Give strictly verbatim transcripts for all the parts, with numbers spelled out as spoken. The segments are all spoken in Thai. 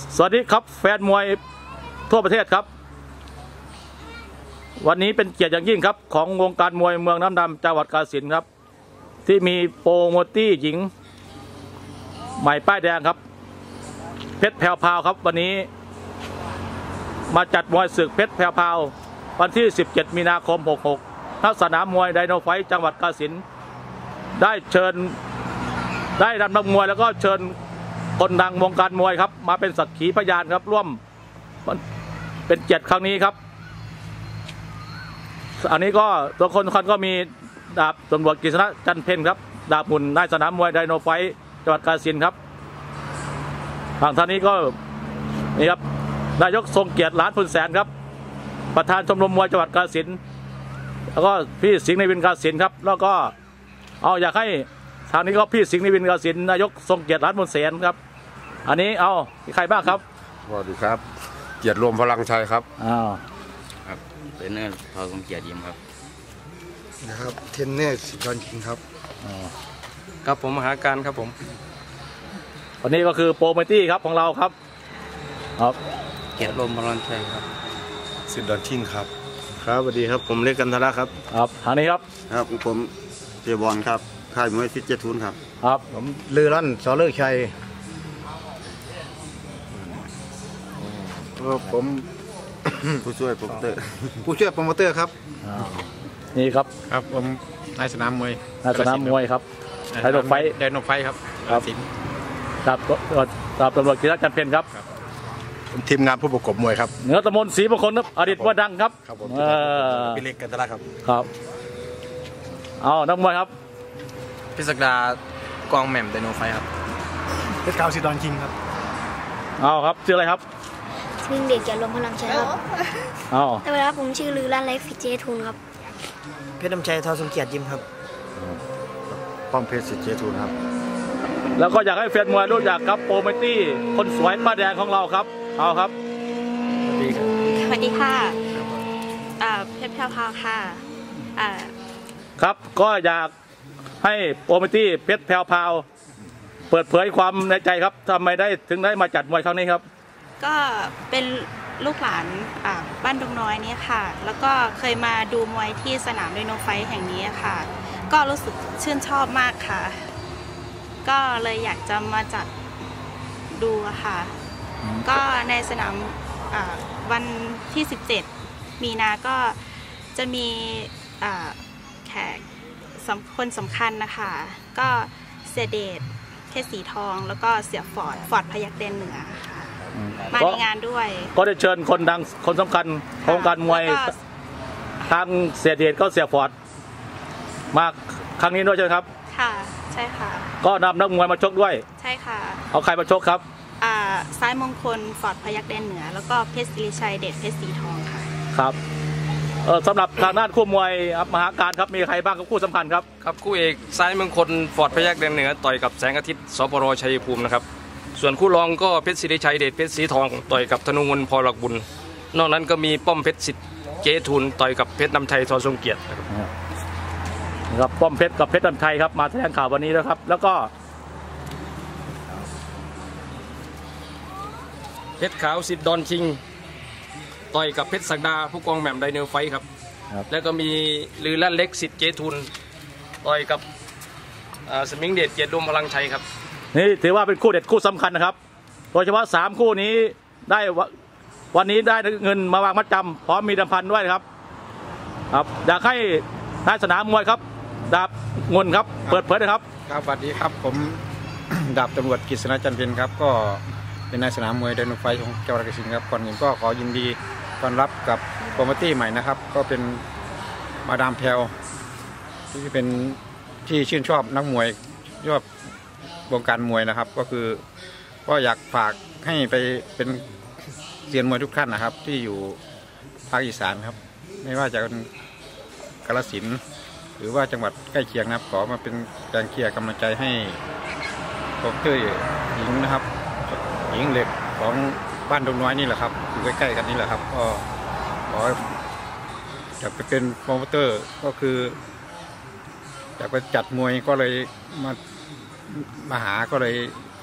สวัสดีครับแฟนมวยทั่วประเทศครับวันนี้เป็นเกียรติอย่างยิ่งครับของวงการมวยเมืองน้ำดำจังหวัดกาฬสินธุ์ครับที่มีโปรโมตี้หญิงใหม่ป้ายแดงครับเพชรแพรวพาวครับวันนี้มาจัดมวยศึกเพชรแพรวพาววันที่สิบเจ็ดมีนาคมหกหกณสนามมวยไดโนไฟท์จังหวัดกาฬสินธุ์ได้เชิญได้นำนักมวยแล้วก็เชิญคนดังวงการมวยครับมาเป็นสักขีพยานครับร่วมเป็นเกียรติครั้งนี้ครับอันนี้ก็ตัวคนคนก็มีดาบตำรวจกฤษณะจันเพ็ญครับดาบหุ่นนายสนามมวยไดโนไฟท์จังหวัดกาฬสินธุ์ครับฝั่งท่านนี้ก็นี่ครับนายกทรงเกียรติล้านพุนแสนครับประธานชมรมมวยจังหวัดกาฬสินธุ์แล้วก็พี่สิงห์ในวินกาฬสินธุ์ครับแล้วก็เอาอยากให้ทางนี้ก็พี่สิงห์ในวินกาฬสินธุ์นายกทรงเกียรติล้านพุนแสนครับอันนี้เอาใครบ้างครับสวัสดีครับเกียรติรวมพลังชัยครับอ้าวครับเป็นเนอร์ทอสมเกียรติยิ้มครับนะครับเทนเนอร์สิกรคิงครับครับผมมหาการครับผมวันนี้ก็คือโปรโมตี้ครับของเราครับครับเกียรติรวมพลังชัยครับสิบดอนชิงครับครับสวัสดีครับผมเล็กกันทระครับครับทางนี้ครับครับผมเจบอลครับค่ายมวยสิทธิ์เจทุนครับครับผมลือลั่นสอเลิกชัยผมผู้ช่วยโปรโมเตอร์ผู้ช่วยโปรโมเตอร์ครับนี่ครับครับผมนายสนามมวยนายสนามมวยครับไดโนไฟท์ไดโนไฟท์ครับครับดาบดาบตำรวจกฤษณะจันเพ็ญครับทีมงานผู้ประกบมวยครับเหนือตะมนศรีมงคลครับอดีตว่าดังครับครับผมพี่เล็กกันตระครับครับเอานักมวยครับพิศักดากองแหม่มไดโนไฟท์ครับเพชรขาวสิดอนคิงครับเอาครับชื่ออะไรครับชื่อเด็กเกียรติรวมพลังชัยครับเอาแต่เวลาผมชื่อลือลั่นไลฟ์ฟิเจทุนครับเพชรน้ำชัยทอสมเกียรติยิ้มครับป้อมเพชรสิทธิ์เจทุนครับแล้วก็อยากให้แฟนมวยรู้จักครับโปรโมตี้คนสวยป้าแดงของเราครับเอาครับสวัสดีค่ะเพชรแพรวพาวค่ะครับก็อยากให้โปรโมตี้เพชรแพรวพาวเปิดเผยความในใจครับทำไมได้ถึงได้มาจัดมวยครั้งนี้ครับก็เป็นลูกหลานบ้านดงน้อยนี่ค่ะแล้วก็เคยมาดูมวยที่สนามไดโนไฟท์แห่งนี้ค่ะก็รู้สึกชื่นชอบมากค่ะก็เลยอยากจะมาจัดดูค่ะก็ในสนามวันที่สิบเจ็ดมีนาก็จะมีแขกคนสำคัญนะคะก็เสียเดชเพชรสีทองแล้วก็เสียฟอร์ดฟอร์ดพยัคฆ์แดนเหนือค่ะมาในงานด้วยก็ได้เชิญคนดังคนสำคัญของการมวยทางเสียเดชก็เสียฟอร์ดมาครั้งนี้ด้วยใช่ไหมครับค่ะใช่ค่ะก็นำนักมวยมาชกด้วยใช่ค่ะเอาใครมาชกครับอ่าซ้ายมงคลฟอร์ดพยัคฆ์แดนเหนือแล้วก็เพชรศิริชัยเดชเพชรสีทองค่ะครับเออสำหรับทางด้านคู่มวยมหาการครับมีใครบ้างครับคู่สำคัญครับครับคู่เอกซ้ายมงคลฟอร์ดพยัคฆ์แดนเหนือต่อยกับแสงอาทิตย์สปรชัยภูมินะครับส่วนคู่รองก็เพชรศิริชัยเดชเพชรสีทองต่อยกับธนูเงินพอหลักบุญนอกนั้นก็มีป้อมเพชรสิทธิ์เจทุนต่อยกับเพชรนำชัยทอทรงเกียรติครับป้อมเพชรกับเพชรนำชัยครับมาแถลงข่าววันนี้แล้วครับแล้วก็เพชรขาวสิทธิ์ดอนคิงต่อยกับเพชรศักดาผู้กองแหม่มไดโนไฟท์ครับแล้วก็มีลือลั่นเล็กสิทธิ์เจทุนต่อยกับสมิงเดชเกียรติรวมพลังชัยครับนี่ถือว่าเป็นคู่เด็ดคู่สำคัญนะครับโดยเฉพาะสามคู่นี้ได้วันนี้ได้เงินมาวางมัดจำพร้อมมีดำพันด้วยครับครับอยากให้นายสนามมวยครับดาบเงินครับเปิดเผยนะครับครับสวัสดีครับผมดาบตำรวจกฤษณะจันเพ็ญครับก็เป็นนายสนามมวยไดโนไฟท์ของจังหวัดกาฬสินธุ์ครับก่อนอื่นก็ขอยินดีต้อนรับกับโปรโมตี้ใหม่นะครับก็เป็นมาดามแพรวที่เป็นที่ชื่นชอบนักมวยชอบวงการมวยนะครับก็คือก็อยากฝากให้ไปเป็นเซียนมวยทุกท่านนะครับที่อยู่ภาคอีสานครับไม่ว่าจะเป็นกาฬสินธุ์หรือว่าจังหวัดใกล้เคียงนะครับขอมาเป็นแรงเชียร์กำลังใจให้โปรโมเตอร์หญิงนะครับหญิงเหล็กของบ้านดงน้อยนี่แหละครับอยู่ใกล้ๆกันนี่แหละครับก็ขออยากไปเป็นโปรโมเตอร์ก็คืออยากไปจัดมวยก็เลยมามาหาก็เลยก็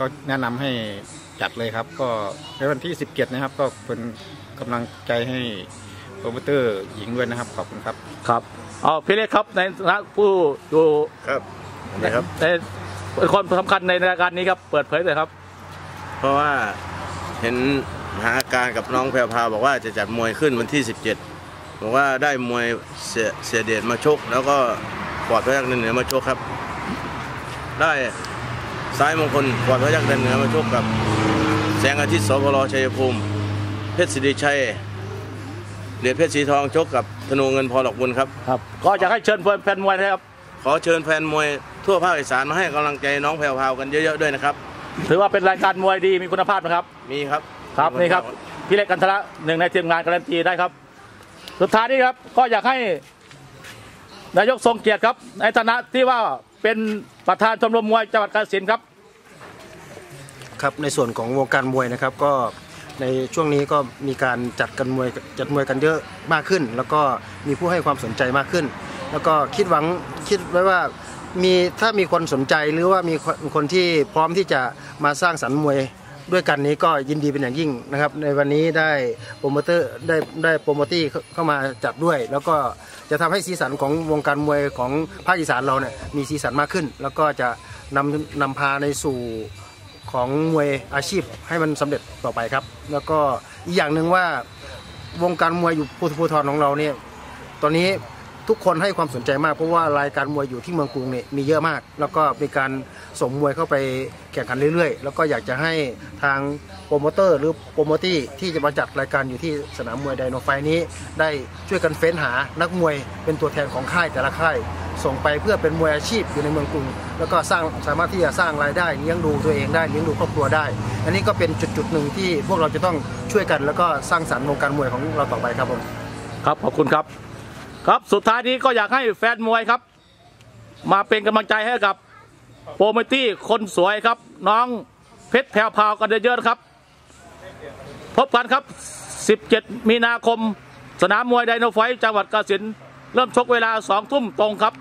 เขาแนะนำให้จัดเลยครับ ก็ในวันที่สิบเจ็ดนะครับก็เป็นกำลังใจให้โปรโมเตอร์หญิงด้วยนะครับขอบคุณครับครับเอาพี่เล็กครับในฐานะผู้อยู่ครับนะครับในเป็นคนสำคัญในรายการนี้ครับเปิดเผยเลยครับเพราะว่าเห็นหาการกับน้องแพรวพราวบอกว่าจะจัดมวยขึ้นวันที่สิบเจ็ดบอกว่าได้มวยเสียเสียเดชมาชกแล้วก็ปลอดพระยักษ์เหนือมาชกครับได้ซ้ายมงคลปลอดพระยักษ์เหนือมาชกกับแสงอาทิตย์สพลชัยภูมิเพชรศิริชัยเดชเพชรสีทองชกกับธนูเงินพอหลอกบุญครับครับก็อยากให้เชิญแฟนมวยนะครับขอเชิญแฟนมวยทั่วภาคอีสานมาให้กำลังใจน้องแพรวพราวกันเยอะๆด้วยนะครับถือว่าเป็นรายการมวยดีมีคุณภาพนะครับมีครับครับนี่ครับพี่เล็กกันทละหนึ่งในทีมงานการันตีได้ครับสุดท้ายนี้ครับก็อยากให้นายกทรงเกียรติครับในฐานะที่ว่าเป็นประธานชมรมมวยจังหวัดกาฬสินธุ์ครับครับในส่วนของวงการมวยนะครับก็ในช่วงนี้ก็มีการจัดกันมวยจัดมวยกันเยอะมากขึ้นแล้วก็มีผู้ให้ความสนใจมากขึ้นแล้วก็คิดหวังคิดไว้ว่ามีถ้ามีคนสนใจหรือว่ามีคนที่พร้อมที่จะมาสร้างสรรค์มวยด้วยกันนี้ก็ยินดีเป็นอย่างยิ่งนะครับในวันนี้ได้โปรโมเตอร์ได้ได้โปรโมตี้เข้ามาจัดด้วยแล้วก็จะทำให้สีสันของวงการมวยของภาคอีสานเราเนี่ยมีสีสันมากขึ้นแล้วก็จะนำนำพาในสู่ของมวยอาชีพให้มันสำเร็จต่อไปครับแล้วก็อีกอย่างหนึ่งว่าวงการมวยอยู่ภูธรของเราเนี่ยตอนนี้ทุกคนให้ความสนใจมากเพราะว่ารายการมวยอยู่ที่เมืองกรุงเนี่ยมีเยอะมากแล้วก็มีการส่งมวยเข้าไปแข่งขันเรื่อยๆแล้วก็อยากจะให้ทางโปรโมเตอร์หรือโปรโมตี้ที่จะมาจัดรายการอยู่ที่สนามมวยไดโนไฟนี้ได้ช่วยกันเฟ้นหานักมวยเป็นตัวแทนของค่ายแต่ละค่ายส่งไปเพื่อเป็นมวยอาชีพอยู่ในเมืองกรุงแล้วก็สร้างสามารถที่จะสร้างรายได้เลี้ยงดูตัวเองได้เลี้ยงดูครอบครัวได้อันนี้ก็เป็นจุดๆหนึ่งที่พวกเราจะต้องช่วยกันแล้วก็สร้างสรรค์วงการมวยของเราต่อไปครับผมครับขอบคุณครับครับสุดท้ายนี้ก็อยากให้แฟนมวยครับมาเป็นกำลังใจให้กับโปรโมตี้คนสวยครับน้องเพชรแพรวพราวกันเยอะๆครับพบกันครับสิบเจ็ดมีนาคมสนามมวยไดโนไฟท์จังหวัดกาฬสินธุ์เริ่มชกเวลาสองทุ่มตรงครับ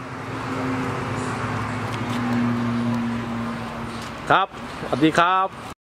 ครับสวัสดีครับ